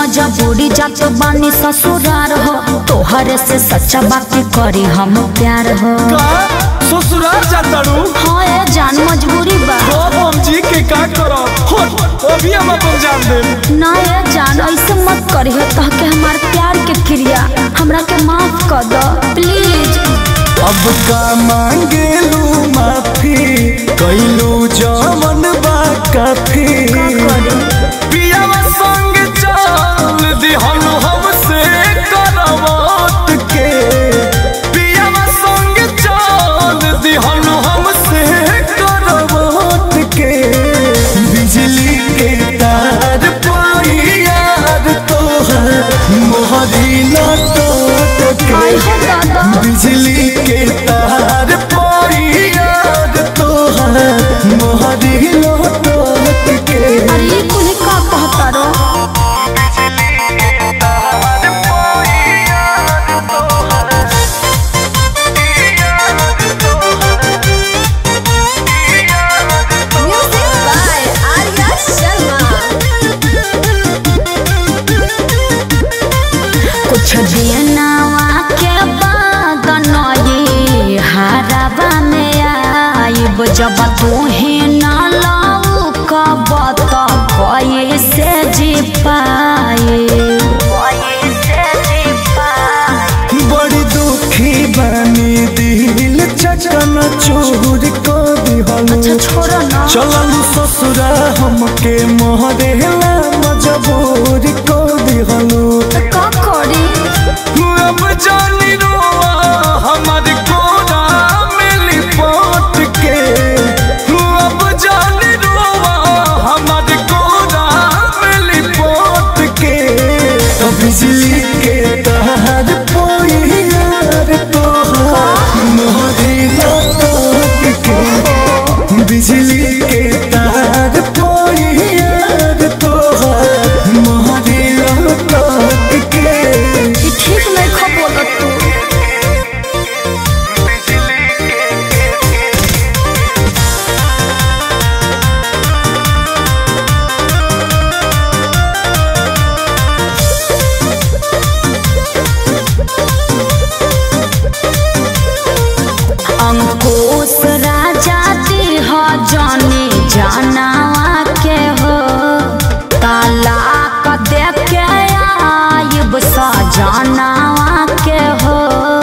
मजबूरी जात बानी ससुरार हो तोहरे से सच्चा बात करी हम प्यार हो ससुराल जातारू। हाँ ये जान मजबूरी बा हम जी के का करो अभी हम अपन जान दे ना ये जान ऐसे मत करी हो तह के हमार प्यार के क्रिया हमरा के माफ कर दो प्लीज। अब का मांगेलू माफी कैलू जमन बा काफी पियावा संग चल दिहनु हमसे करवत के पियावा संग चल दिहनु हमसे करवत के बिजली के तार पाई यार तोहर मोहरी न टूट के बिजली के तार पाई यार तोहर मोहरी न टूट के। अरे कुल का कहता रो कुछ दिनवा के बाद नई हराबा में आइब जब तोहे न लाऊ कब तो कैसे जी पाए बड़ी दुखी बनी दिल चकन चोर को दिहनु। अच्छा छोड़ो ना चललू ससुरा हमके मोहरेला मजबूर को दिहनु। का करी अब जानी रोआ हमारी कोरा मिली पोट के अब जानी रोआ हमारी कोरा मिली पोट के तो बिजली के तार पोई यार तोहर मोहरी लौट के बिजली के तार पोई यार तोहर मोहरी लौट के। ठीक नहीं खबर तू अंकुश राजा दी हो जाने जानावा के हो तालाक दे के आइब सजनावा के हो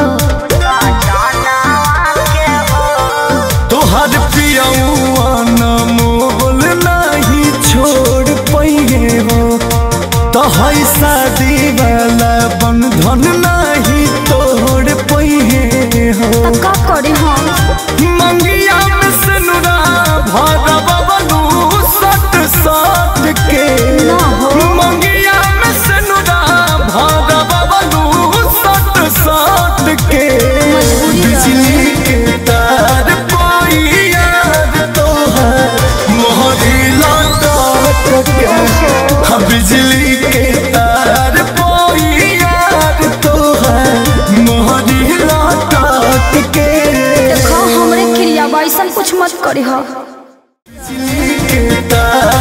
तोहर पियौआ न मोल नहीं छोड़ पइहे हो तोहर शादी वाला बंधन नहीं तोड़ पइहे हो। का करी हम मंगिया में सनुरा भरब बनू सट सट के ना हो मंगिया में सनुरा भरब बनू सट सट के बिजली के तार पाई यार तोहर मोहरी लौट के बिजली के तार पाई यार तोहर मोहरी लौट के। देखो हमरे क्रिया ऐसा कुछ मत करी हो बिजली के तार